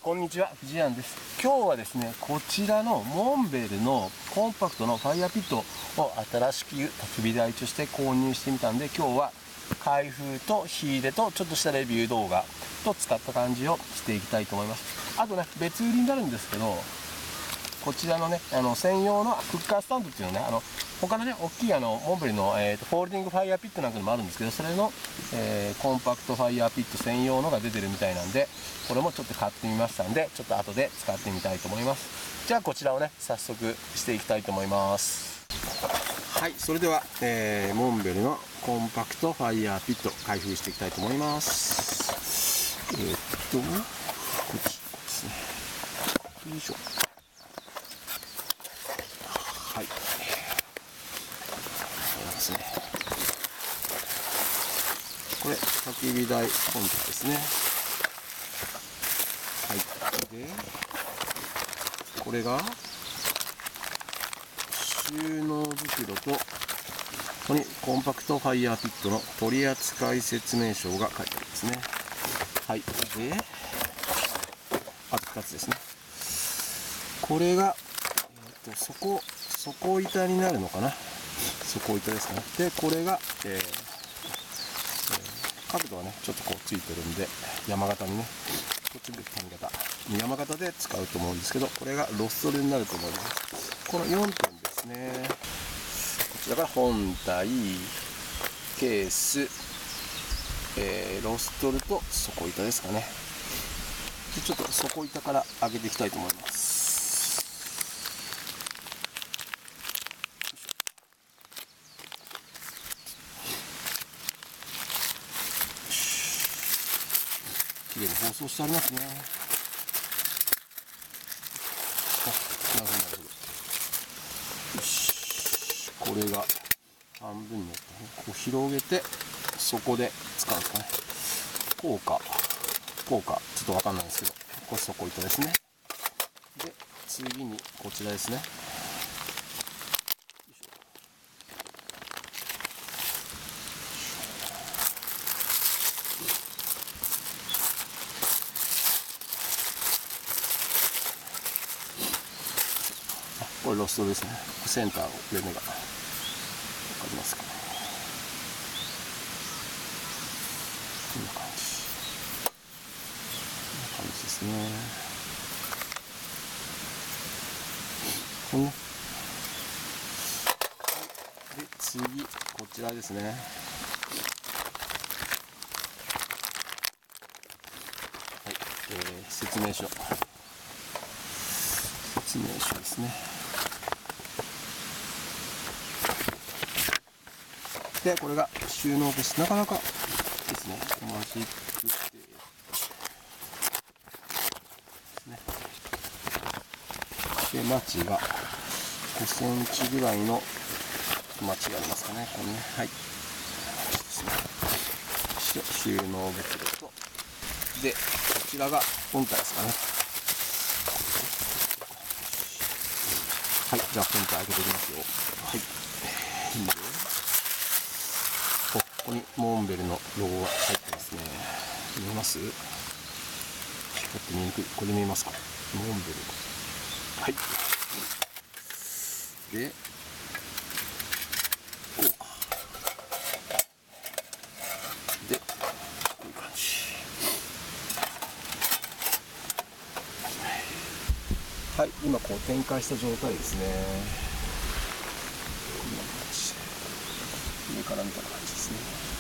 こんにちは、藤庵です。今日はですね、こちらのモンベルのコンパクトのファイヤーピットを新しく焚き火台として購入してみたんで、今日は開封と火入れとちょっとしたレビュー動画と使った感じをしていきたいと思います。あとね、別売りになるんですけど、こちらのね、専用のクッカースタンドっていうのね、他のね、大きいモンベルの、フォールディングファイヤーピットなんかにもあるんですけど、それの、コンパクトファイヤーピット専用のが出てるみたいなんで、これもちょっと買ってみましたんで、ちょっと後で使ってみたいと思います。じゃあこちらをね、早速していきたいと思います。はい、それでは、モンベルのコンパクトファイヤーピット開封していきたいと思います。こっちですね。よいしょ。はい。ですね。これ焚き火台本体ですね。はい。で、これが収納袋と、ここにコンパクトファイヤーピットの取扱説明書が書いてありますね。はい。で、あと2つですね。これが、底板になるのかな。底板ですかね。で、これが、角度はね、ちょっとこうついてるんで、山形にね、こっちで髪型、山形で使うと思うんですけど、これがロストルになると思います。この4点ですね。こちらが本体、ケース、ロストルと底板ですかね。でちょっと底板から上げていきたいと思います。きれいに包装してありますね。なるほどなるほど。よし、これが半分に折ってね、こう広げてそこで使うんですかね。こうかちょっとわかんないんですけど、これ底板ですね。で、次にこちらですね。これロストですね。センターの上目が分かりますかね。こんな感じですね。これね。で、次こちらですね。はい、説明書ですね。で、これが収納です。なかなかですね、マジックテープですね。で、マチが5センチぐらいのマチがありますかね。これね、はい。ですね。収納袋と、で、こちらが本体ですかね。はい、じゃあ本体開けていきますよ。はい。ここにモンベルのロゴが入ってますね。見えます？光って見にくい。これ見えますか？モンベル。はい。で、こうか。で、こういう感じ。はい、今こう展開した状態ですね。こんな感じで。上から見た感じですね。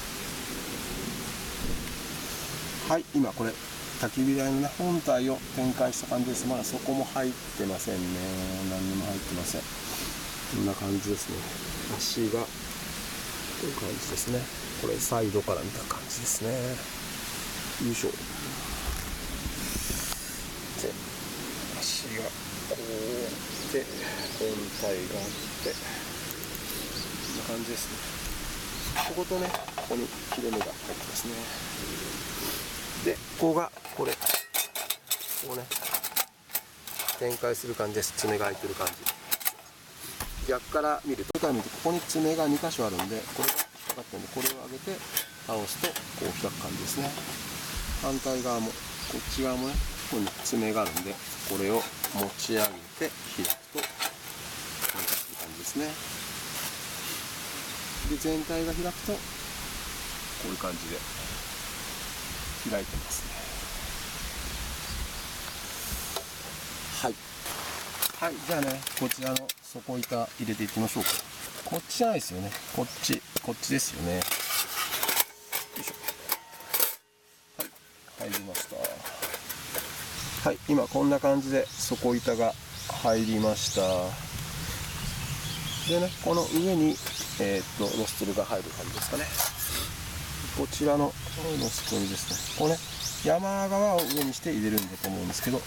はい、今これ焚き火台のね、本体を展開した感じです。まだそこも入ってませんね。何にも入ってません。こんな感じですね。足がこういう感じですね。これサイドから見た感じですね。よいしょ。で、足がこうで本体があって、こんな感じですね。こことね、ここに切れ目が入ってますね。で、ここがこうね、展開する感じです。爪が開いてる感じ。逆から見ると、ここに爪が2箇所あるんで、これが引っかかってるんで、これを上げて倒すとこう開く感じですね。反対側もこっち側もね、 ここに爪があるんで、これを持ち上げて開くとこんな感じですね。で全体が開くとこういう感じで開いてますね。はい、じゃあね、こちらの底板入れていきましょうか。こっちじゃないですよね、こっちですよね。よいしょ。はい、入りました。はい、今こんな感じで底板が入りました。でね、この上に、ロストルが入る感じですかね。こちらのロストルですね。こうね、山側を上にして入れるんだと思うんですけど、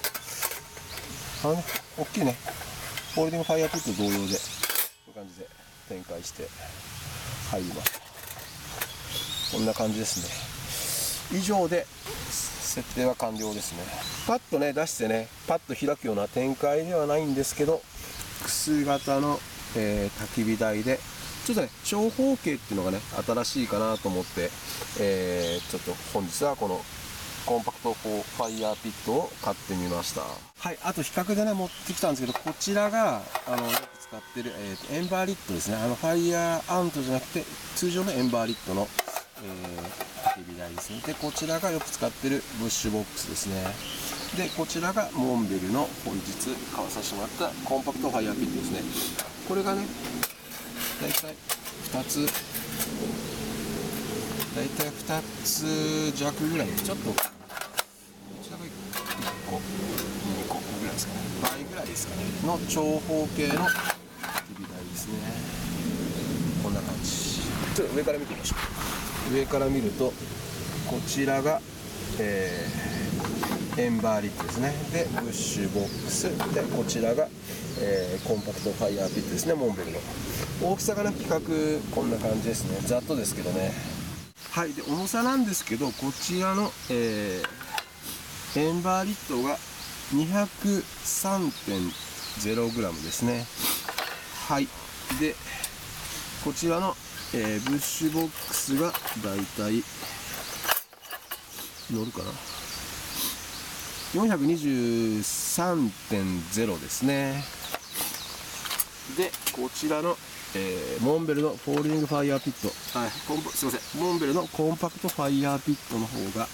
大きいね、フォールディングファイヤーピット同様で、こういう感じで展開して入ります。こんな感じですね。以上で設定は完了ですね。パッとね、出してね、パッと開くような展開ではないんですけど、複数型の、焚き火台で、ちょっとね、長方形っていうのがね、新しいかなと思って、ちょっと本日はこのコンパクトファイヤーピットを買ってみました。はい、あと比較でね、持ってきたんですけど、こちらが、よく使ってる、エンバーリットですね。ファイヤーアントじゃなくて、通常のエンバーリットの、焚き火台ですね。で、こちらがよく使ってるブッシュボックスですね。で、こちらがモンベルの本日買わさせてもらったコンパクトファイヤーピットですね。これがね、だいたい2つ弱ぐらいで、ちょっと、こちらが1個、2個ぐらいですかね。倍ぐらいですかね。の長方形の焚き火台ですね。こんな感じ。ちょっと上から見てみましょう。上から見ると、こちらが、エンバーリットですね。で、ブッシュボックス。で、こちらが、コンパクトファイヤーピットですね、モンベルの。大きさがね、比較こんな感じですね。ざっとですけどね。はい、で重さなんですけど、こちらの、エンバーリットが 203.0g ですね。はい、でこちらの、ブッシュボックスがだいたい乗るかな、423.0 ですね。でこちらのモンベルのフォールディングファイヤーピット、はい、すいません、モンベルのコンパクトファイヤーピットの方が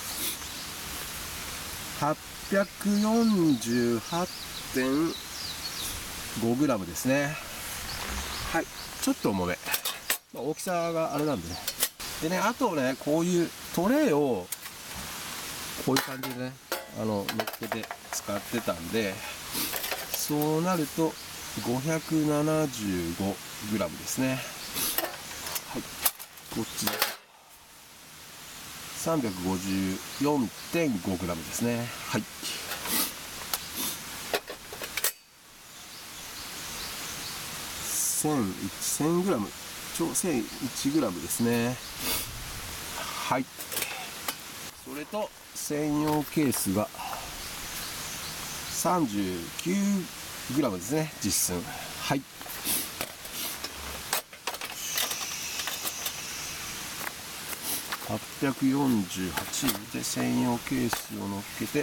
848.5g ですね。はい、ちょっと重め、大きさがあれなんでね。でね、あとね、こういうトレイをこういう感じでね、乗っけて使ってたんで、そうなると575g ですね。はい、こっちで 354.5g ですね。はい、1001g、1001g ですね。はい、それと専用ケースが 39g ですね、実寸。はい、848で専用ケースを乗っけて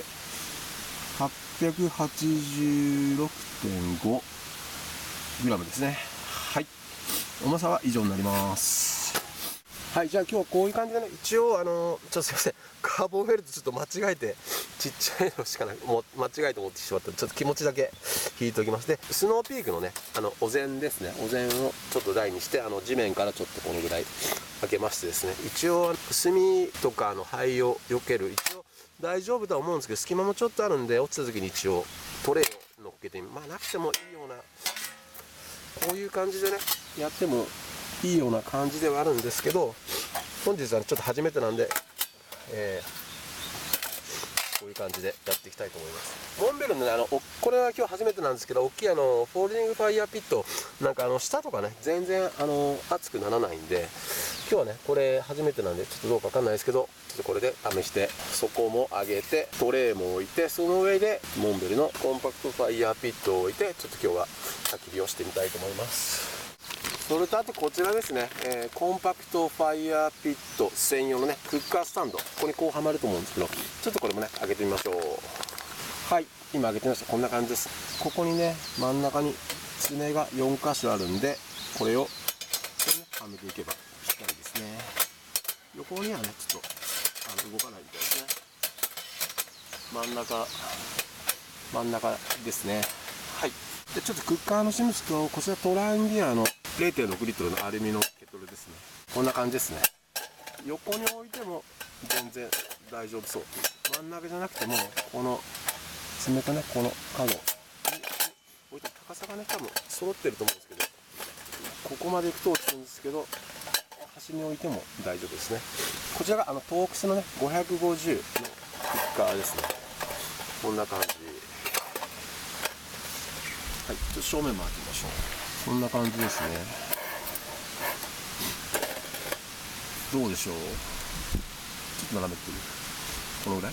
886.5g ですね。はい、重さは以上になります。はい、じゃあ今日はこういう感じでね、一応ちょっとすいません、カーボンフェルトちょっと間違えて、ちっちゃいのしかなく、もう間違えて持ってしまったので、ちょっと気持ちだけ引いておきます。で、スノーピークのね、お膳ですね、お膳をちょっと台にして、地面からちょっとこのぐらい開けましてですね、一応炭とか灰を避ける、一応大丈夫とは思うんですけど、隙間もちょっとあるんで、落ちた時に一応トレイを乗っけてまあなくてもいいような、こういう感じでねやってもいいような感じではあるんですけど、本日はちょっと初めてなんで、こういう感じでやっていきたいと思います。モンベルのね、これは今日初めてなんですけど、大きいフォールディングファイヤーピット、なんか下とかね、全然熱くならないんで、今日はね、これ初めてなんで、ちょっとどうかわかんないですけど、ちょっとこれで試して、底も上げて、トレイも置いて、その上でモンベルのコンパクトファイヤーピットを置いて、ちょっと今日は焚き火をしてみたいと思います。 それとあとこちらですね、コンパクトファイヤーピット専用のねクッカースタンド、ここにこうはまると思うんですけど、ちょっとこれもね開けてみましょう。はい、今開けてみました。こんな感じです。ここにね真ん中に爪が4箇所あるんで、これをはめていけばぴったりですね。横にはねちょっと動かないみたいですね。真ん中ですね。はい。でちょっとクッカーの印と、こちらトランギアの 0.6 リットルのアルミのケトルですね。こんな感じですね。横に置いても全然大丈夫そう。真ん中じゃなくても、この爪とねこの角に置いて、高さがね多分揃ってると思うんですけど、ここまで行くと落ちるんですけど、端に置いても大丈夫ですね。こちらがトークスのね550のクッカーですね。こんな感じ。はい、ちょっと正面回ってみましょう。こんな感じですね。どうでしょう。ちょっと斜めってる。このぐらい。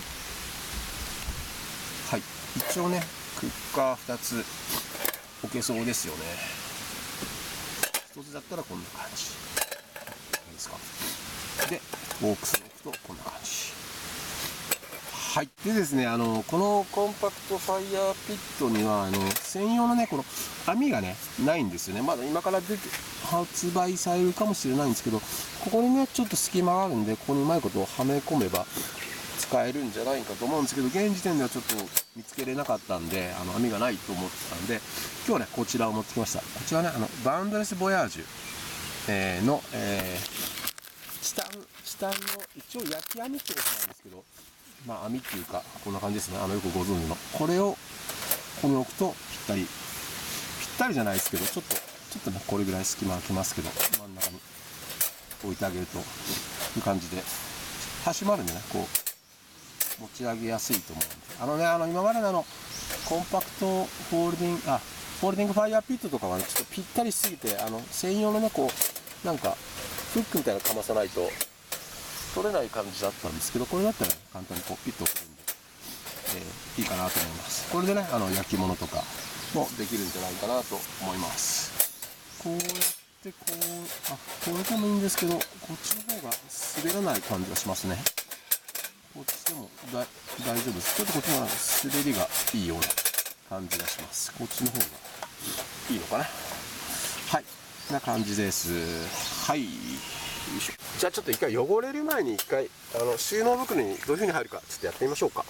はい、一応ねクッカー2つ置けそうですよね。1つだったらこんな感じ。いいですか。でボックスを置くとこんな感じ。はい。でですね、このコンパクトファイヤーピットには、専用のね、この網がね、ないんですよね。まだ今から発売されるかもしれないんですけど、ここにね、ちょっと隙間があるんで、ここにうまいことをはめ込めば使えるんじゃないかと思うんですけど、現時点ではちょっと見つけれなかったんで、網がないと思ってたんで、今日はね、こちらを持ってきました。こちらね、バウンドレスボヤージュ、の、チタンの一応焼き網ってことなんですけど、まあ網っていうかこんな感じですね。よくご存知のこれをここに置くとぴったりじゃないですけど、ちょっとねこれぐらい隙間空きますけど、真ん中に置いてあげるという感じで、端もあるんでねこう持ち上げやすいと思うんで、今までのコンパクトフォールディングファイヤーピットとかはねちょっとぴったりしすぎて、専用のねこうなんかフックみたいなのかまさないと取れない感じだったんですけど、これだったら、ね、簡単にこうピッとするんで、いいかなと思います。これでね焼き物とかもできるんじゃないかなと思います。こうやってこれでもいいんですけど、こっちの方が滑らない感じがしますね。こっちでも大丈夫です。ちょっとこっちも滑りがいいような感じがします。こっちの方がいいのかな。はい、こんな感じです。はい、よいしょ。じゃあちょっと一回汚れる前に収納袋にどういう風に入るかちょっとやってみましょうか。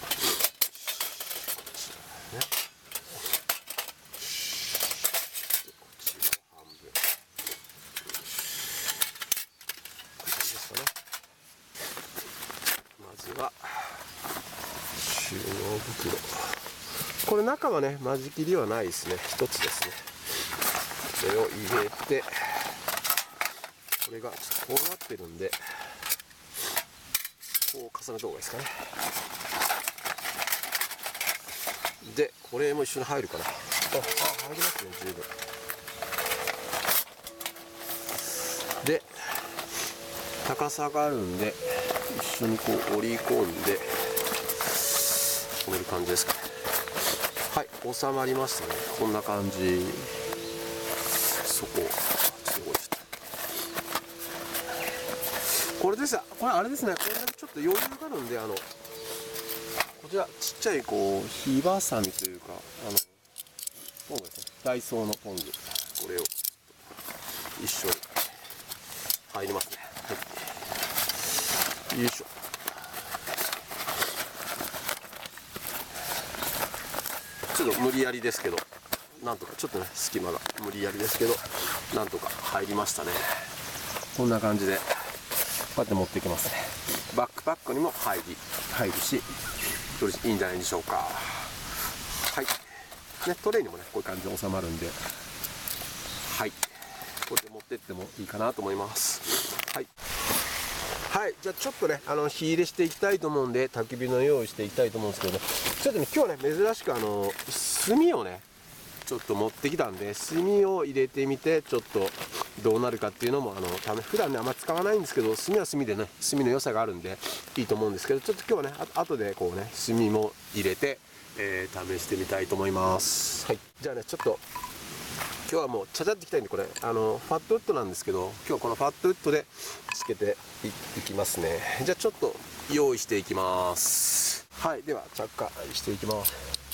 まずは収納袋。これ中はね間仕切りはないですね。一つですね。これを入れて、これがちょっとこうなってるんで、こう重ねた方がいいですかね。でこれも一緒に入るかな。入りますね、十分で。高さがあるんで一緒にこう折り込んで止める感じですかね。はい、収まりましたね。こんな感じ。そこすごい。これです。これあれですね。これだけちょっと余裕があるんで、こちらちっちゃいこう火ばさみというか、トングですね。ダイソーのトング。これを一緒に入りますね。はい。よいしょ。ちょっと無理やりですけど、なんとかちょっとね隙間が無理やりですけど、なんとか入りましたね。こんな感じでこうやって持っていきますね。バックパックにも入るし、いいんじゃないでしょうか。はい、ね、トレイにもねこういう感じで収まるんで、はい、これで持ってってもいいかなと思います。はい、はい、じゃあちょっとね火入れしていきたいと思うんで、焚き火の用意していきたいと思うんですけどね、ちょっとね今日はね珍しく炭をねちょっと持ってきたんで、炭を入れてみてちょっとどうなるかっていうのも普段ねあんま使わないんですけど、炭は炭でね炭の良さがあるんでいいと思うんですけど、ちょっと今日はね後でこうね炭も入れて、試してみたいと思います。はい、じゃあねちょっと今日はもうちゃちゃっていきたいんで、これファットウッドなんですけど、今日はこのファットウッドでつけていきますね。じゃあちょっと用意していきます。はい、では着火していきます。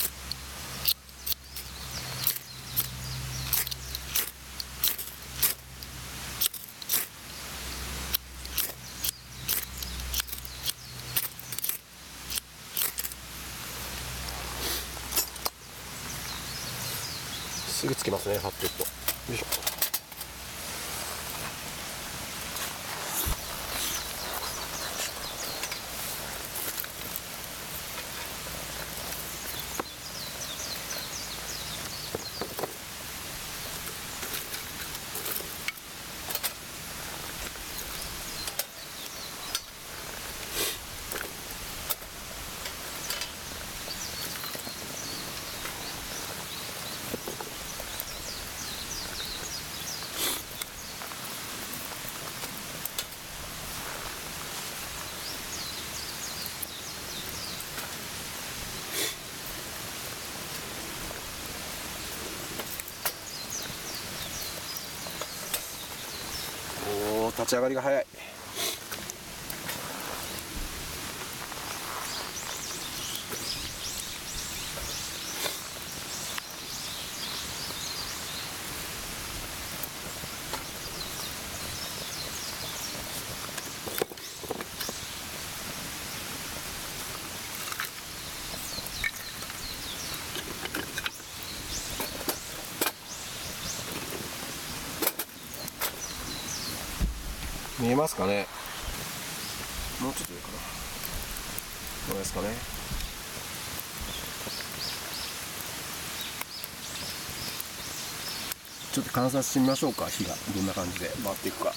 すぐつきますね、ファットウッド。よいしょ。立ち上がりが早い。見えますかね。もうちょっと上かな。どうですかね。ちょっと観察してみましょうか。火がどんな感じで回っていくか。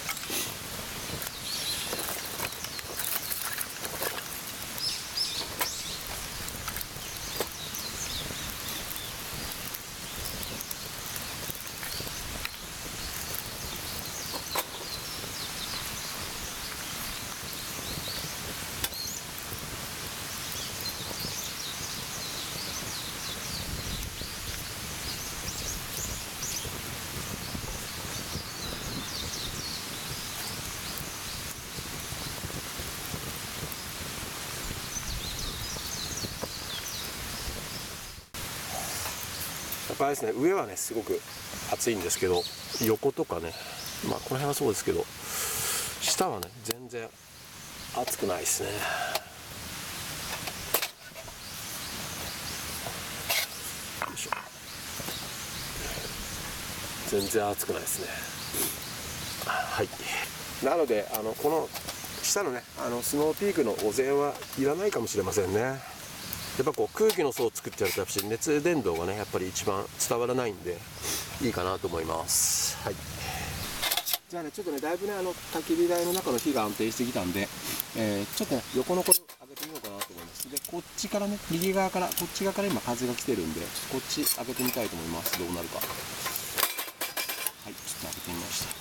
やっぱりですね、上はねすごく暑いんですけど、横とかね、まあこの辺はそうですけど、下はね全然暑くないですね。よいしょ。全然暑くないですね。はい。なのでこの下のねスノーピークのお膳はいらないかもしれませんね。やっぱこう空気の層を作ってやると、やっぱり熱伝導がねやっぱり一番伝わらないんでいいかなと思います。はい。じゃあね、ちょっとねだいぶね焚き火台の中の火が安定してきたんで、ちょっとね横のこれ上げてみようかなと思います。でこっちからね右側からこっち側から今風が来てるんで、こっち上げてみたいと思います。どうなるか。はい、ちょっと上げてみました。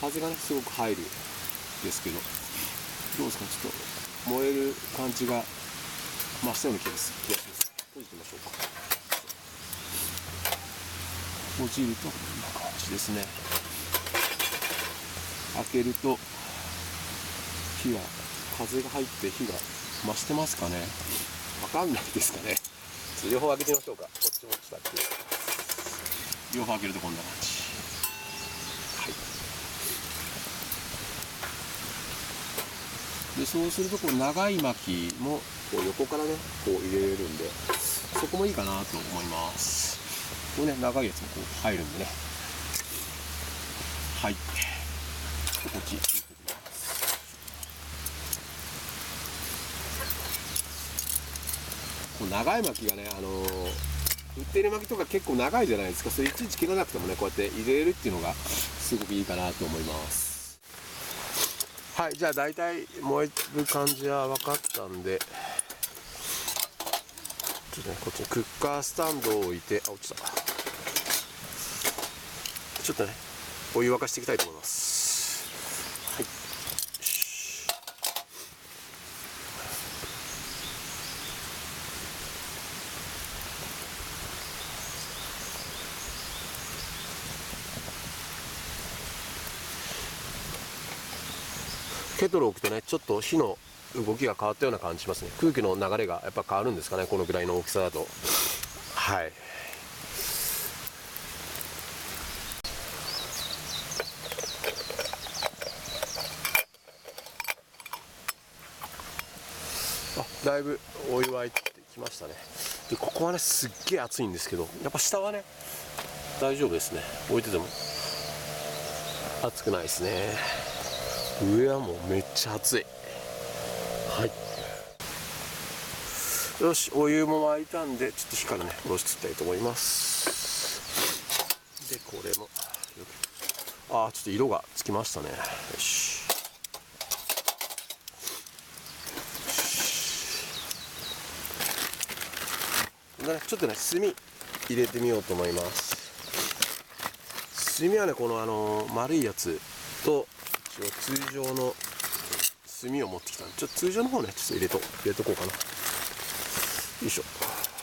風がねすごく入るんですけど、どうですか。ちょっと燃える感じが増したような気がします。閉じてみましょうか。閉じるとこんな感じですね。開けると火が、風が入って火が増してますかね。わかんないですかね。両方開けてみましょうか。こっちも下っていう。両方開けるとこんな感じ。はい。でそうするとこう長い薪もこう横からねこう入れれるんで、そこもいいかなと思います。こうね長いやつもこう入るんでね。はい。こっちついてきます。こう長い薪がね売ってる薪とか結構長いじゃないですか。それいちいち切らなくてもねこうやって入れれるっていうのがすごくいいかなと思います。はい。じゃあ大体燃える感じは分かったんで、ちょっとねこっちにクッカースタンドを置いて、あ、落ちた。ちょっとねお湯沸かしていきたいと思います。はい。 ケトルを置くとね、ちょっと火の動きが変わったような感じしますね。空気の流れがやっぱ変わるんですかね、このぐらいの大きさだと。はい。だいぶお湯沸いてきましたね。でここはねすっげえ熱いんですけど、やっぱ下はね大丈夫ですね。置いてても熱くないですね。上はもうめっちゃ熱い。はい、よし、お湯も沸いたんでちょっと火からね下ろしていきたいと思います。でこれもちょっと色がつきましたね。よし、ちょっとね炭入れてみようと思います。炭はねこの丸いやつと通常の炭を持ってきたんで、ちょっと通常の方ねちょっと入れとこうかな。よいしょ。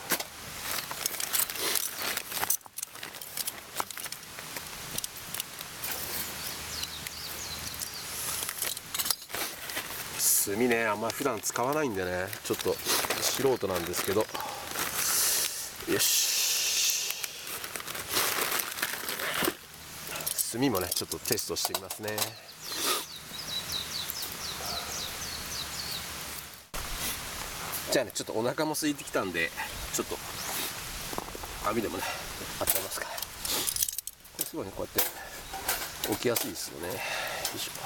炭ねあんまり普段使わないんでね、ちょっと素人なんですけど、よし、炭もねちょっとテストしてみますね。じゃあねちょっとお腹も空いてきたんで、ちょっと網でもね温めますか。これすごいねこうやって置きやすいですよね。よいしょ。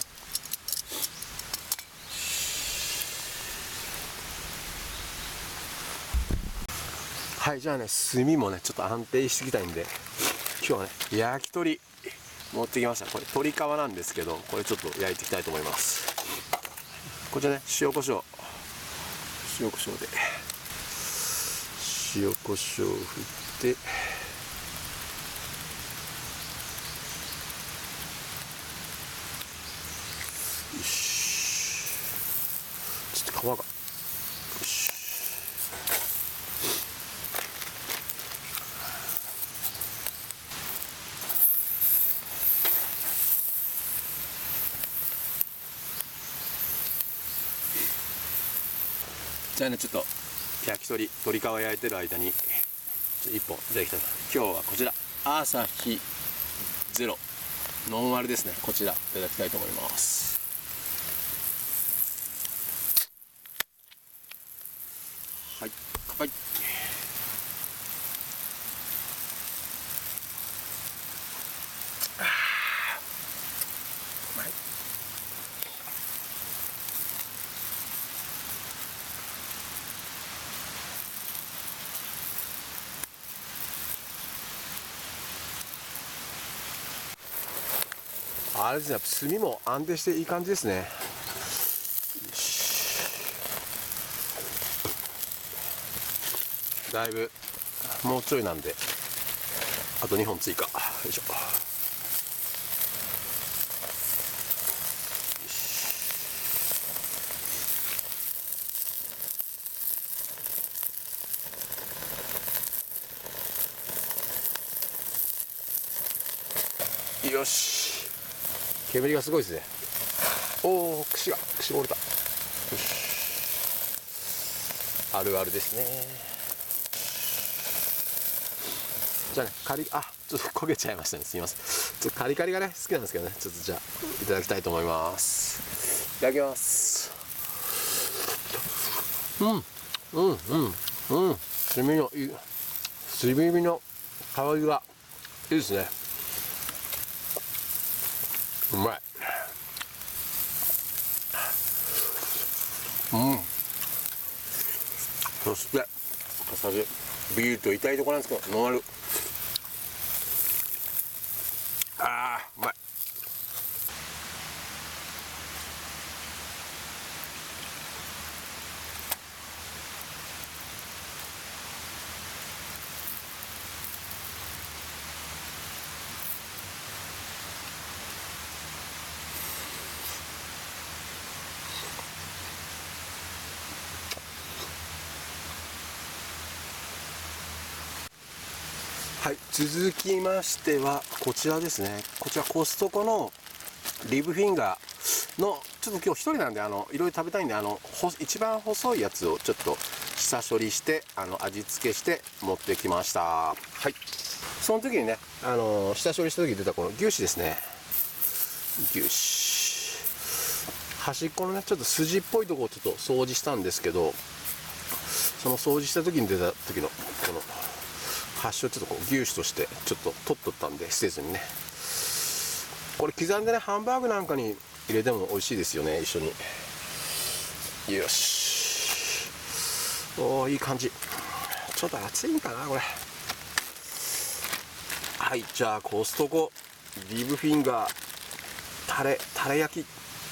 はい、じゃあね炭もねちょっと安定してきたいんで、今日はね焼き鳥持ってきました。これ鶏皮なんですけど、これちょっと焼いていきたいと思います。こちらね塩コショウで塩コショウ振って、よし、ちょっと皮が、よし、じゃあねちょっと焼き鳥鶏皮焼いてる間に1本いただきたい。今日はこちらアサヒゼロノンアルですね、こちらいただきたいと思います。はい、乾杯。うまい。あれですね、やっぱ炭も安定していい感じですね。だいぶもうちょいなんであと2本追加。よいしょ。よし、煙がすごいですね。おお、串が折れた。よし、あるあるですね。じゃあねちょっと焦げちゃいましたね、すみません。ちょっとカリカリがね好きなんですけどね、ちょっとじゃあいただきたいと思います。いただきます。炭火の香りがいいですね。うまい。そしてお酒ビールと痛いところなんですけどノンアル。うまい。はい、続きましてはこちらですね。こちらコストコのリブフィンガーのちょっと今日一人なんでいろいろ食べたいんで一番細いやつをちょっと下処理して味付けして持ってきました。はい。その時にね下処理した時に出たこの牛脂ですね。牛脂端っこのねちょっと筋っぽいところをちょっと掃除したんですけど、その掃除した時に出た時のこの端をちょっとこう牛脂としてちょっと取っとったんで捨てずにね、これ刻んでねハンバーグなんかに入れても美味しいですよね、一緒に。よし、おーいい感じ。ちょっと熱いんかなこれ。はい、じゃあコストコリブフィンガータレ焼き、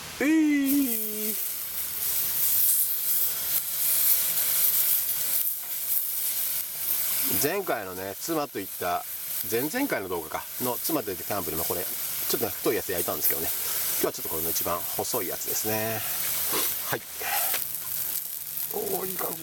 前回のね妻と行った前々回の動画の妻と行ったキャンプでもこれちょっとね太いやつ焼いたんですけどね、今日はちょっとこれの一番細いやつですね。はい、おおいい感じ。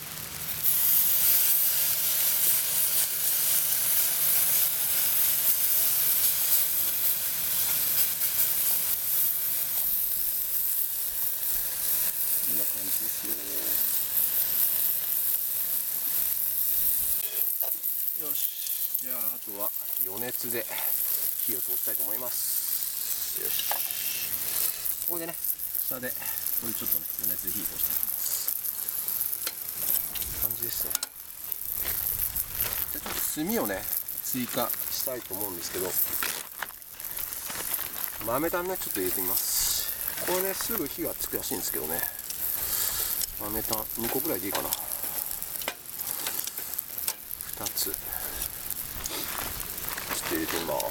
こんな感じですよ。よし、じゃああとは余熱で火を通したいと思います。よし、ここでね下でこれちょっとね余熱で火を通していきます。感じですね。じゃあちょっと炭をね追加したいと思うんですけど、豆炭ねちょっと入れてみます。これねすぐ火がつくらしいんですけどね、豆炭2個ぐらいでいいかな。2つちょっと入れてみます。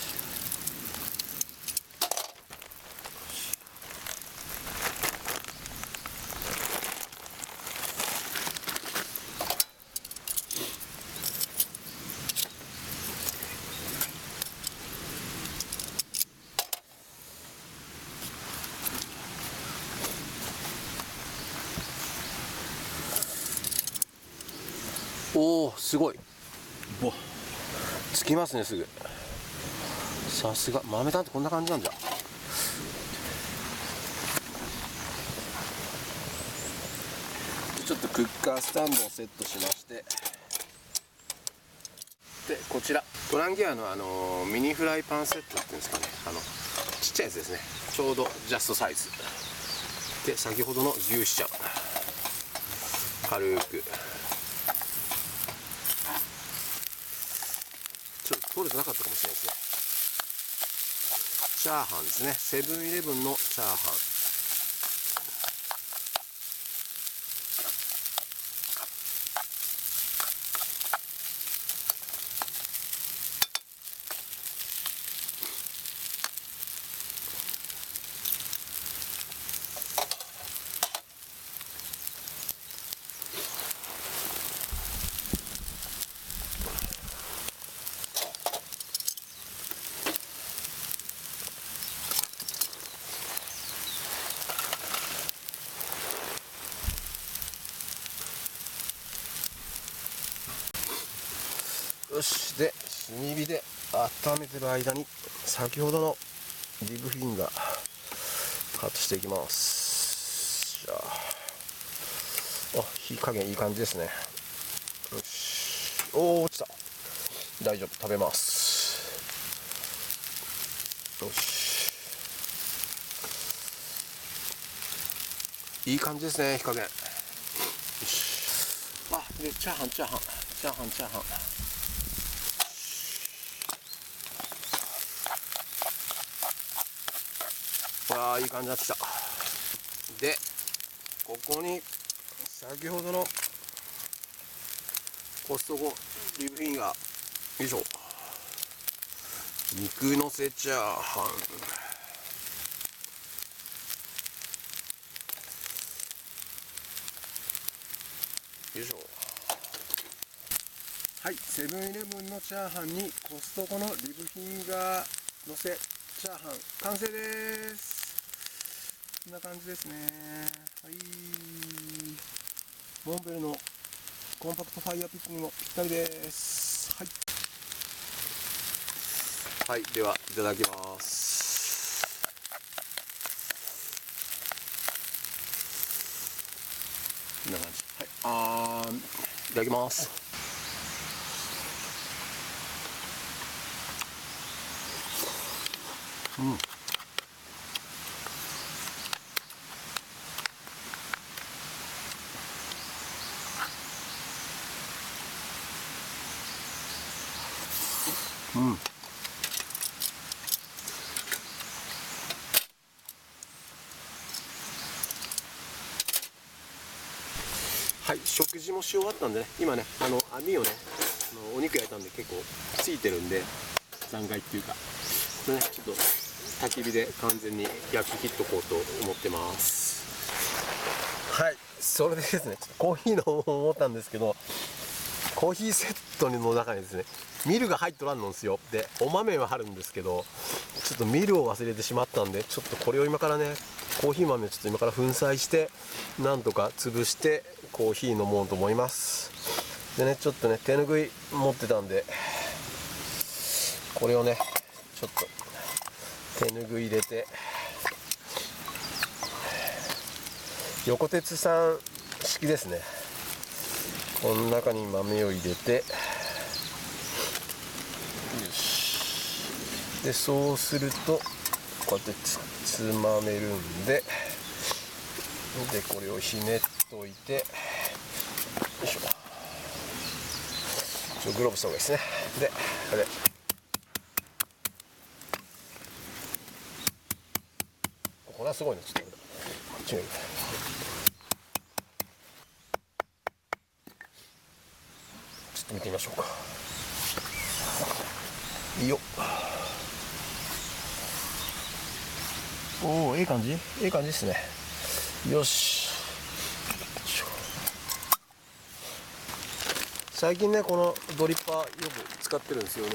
おおすごい、つきますねすぐ。さすが豆炭ってこんな感じなんじゃ。ちょっとクッカースタンドをセットしまして、でこちらトランギアのミニフライパンセットっていうんですかね、ちっちゃいやつですね。ちょうどジャストサイズで、先ほどの牛脂ちゃん軽くちょっと取れてなかったかもしれないですね。チャーハンですね、セブンイレブンのチャーハン。よし、で炭火で温めてる間に先ほどのリブフィンガーカットしていきます。じゃあ火加減いい感じですね。よし、おー落ちた。大丈夫、食べます。よし、いい感じですね、火加減。よし、でチャーハンわあいい感じになってきた。でここに先ほどのコストコリブフィンガー、よいしょ、肉のせチャーハン、よいしょ。はい、セブンイレブンのチャーハンにコストコのリブフィンガーのせチャーハン完成です。こんな感じですね。はい、モンベルのコンパクトファイヤーピットにもぴったりです。はい、はい、ではいただきます。 こんな感じ。はい、いただきます。うん。うん。はい、食事もし終わったんでね、今ね、網をね、お肉焼いたんで結構ついてるんで、残骸っていうか、これね、ちょっと焚き火で完全に焼き切っとこうと思ってます。はい、それでですね、ちょっとコーヒー飲もうと思ったんですけど、コーヒーセットの中にですね、ミルが入っとらんのんですよ。で、お豆はあるんですけど、ちょっとミルを忘れてしまったんで、ちょっとこれを今からね、コーヒー豆をちょっと今から粉砕して、なんとか潰してコーヒー飲もうと思います。でね、ちょっとね、手ぬぐい持ってたんで、これをね、ちょっと手ぬぐい入れて、横鉄さん式ですね。この中に豆を入れて、よし。で、そうするとこうやってつまめるんで、これをひねっといて、よいしょ。グローブした方がいいですね。で、これこれはすごいね。ちょっとこっちがいい。ちょっと見てみましょうか。いいよ。おお、いい感じ、いい感じですね。よし。最近ね、このドリッパーよく使ってるんですよね。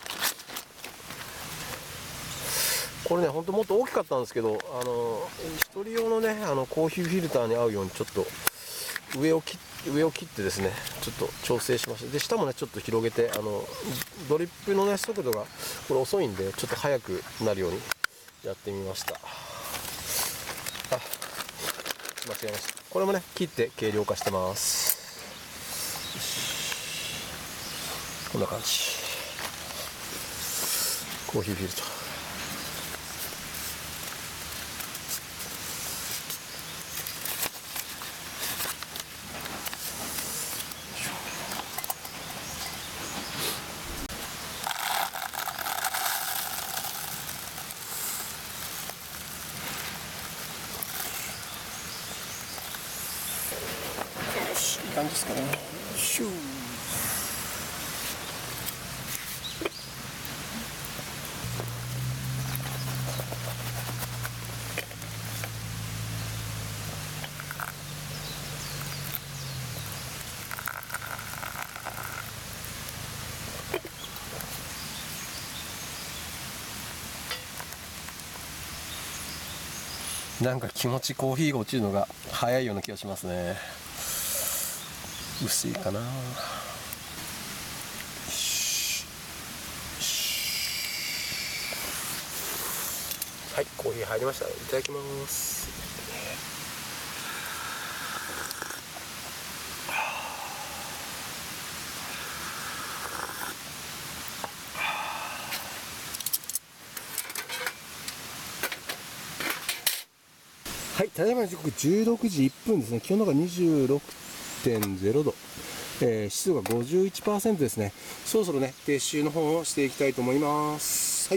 これね、ほんともっと大きかったんですけど、一人用のね、コーヒーフィルターに合うようにちょっと上を切ってですね、ちょっと調整しました。で、下もね、ちょっと広げて、ドリップのね、速度がこれ遅いんで、ちょっと速くなるようにやってみました。間違えました。これもね、切って軽量化してます。こんな感じ。コーヒーフィルター。いい感じですかね。シュー。なんか気持ちコーヒーが落ちるのが早いような気がしますね。薄いかな。はい、コーヒー入りました。いただきます。はい、ただいま時刻16時1分ですね。気温の中 26.0 度、湿度が 51% ですね。そろそろね、撤収の方をしていきたいと思います。はい。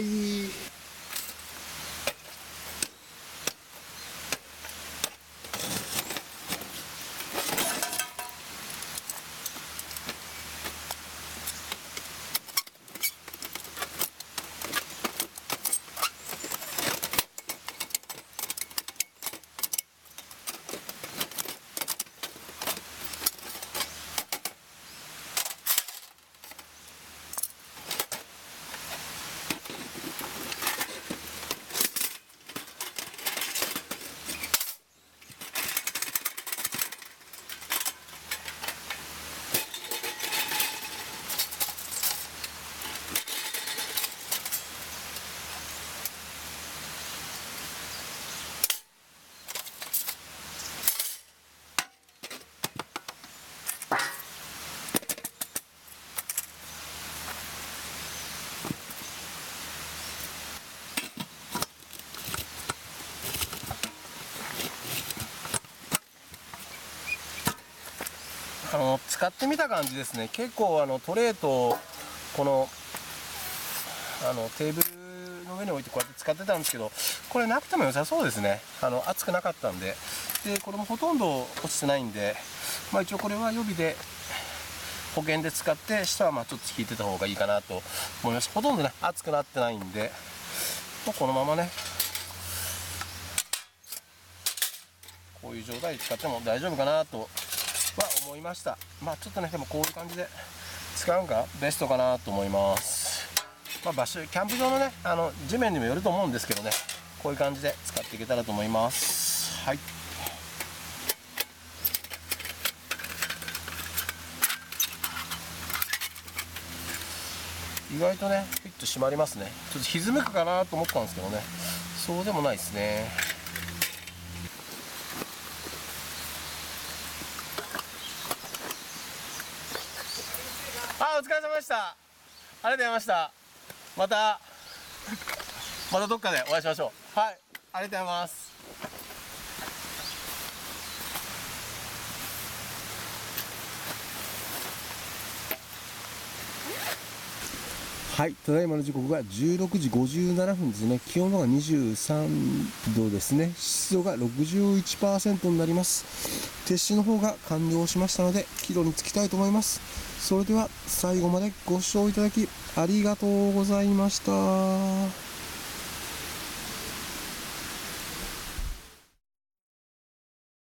使ってみた感じですね。結構トレーとこのテーブルの上に置いてこうやって使ってたんですけど、これなくても良さそうですね。熱くなかったんで、これもほとんど落ちてないんで、一応これは予備で保険で使って、下はちょっと引いてた方がいいかなと思います。ほとんどね熱くなってないんで、もうこのままねこういう状態で使っても大丈夫かなとは思いました。ちょっとね、でもこういう感じで使うのがベストかなと思います。場所、キャンプ場のね地面にもよると思うんですけどね、こういう感じで使っていけたらと思います。はい、意外とねピッと締まりますね。ちょっと歪むかなと思ったんですけどね、そうでもないですね。お疲れ様でした。ありがとうございました。またどっかでお会いしましょう。はい、ありがとうございます。はい、ただいまの時刻が16時57分ですね。気温が23度ですね。湿度が 61% になります。撤収の方が完了しましたので、帰路に着きたいと思います。それでは最後までご視聴いただきありがとうございました。